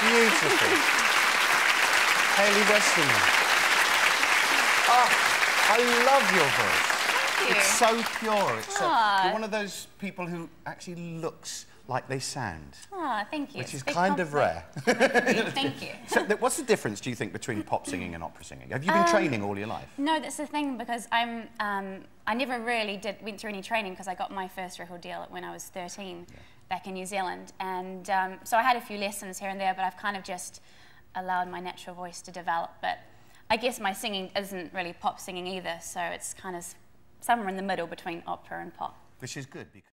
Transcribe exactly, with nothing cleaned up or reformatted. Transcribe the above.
Beautiful. Hayley Westenra. Oh, I love your voice. Thank you. It's so pure. It's so, Aww. you're one of those people who actually looks like they sound. Oh, thank you. Which it's is kind of rare. Thank you. Thank you. So, what's the difference, do you think, between pop singing and opera singing? Have you been um, training all your life? No, that's the thing, because I'm, um, I never really did went through any training, because I got my first record deal when I was thirteen yeah. back in New Zealand. And um, so I had a few lessons here and there, but I've kind of just allowed my natural voice to develop. But I guess my singing isn't really pop singing either, so it's kind of somewhere in the middle between opera and pop. Which is good. Because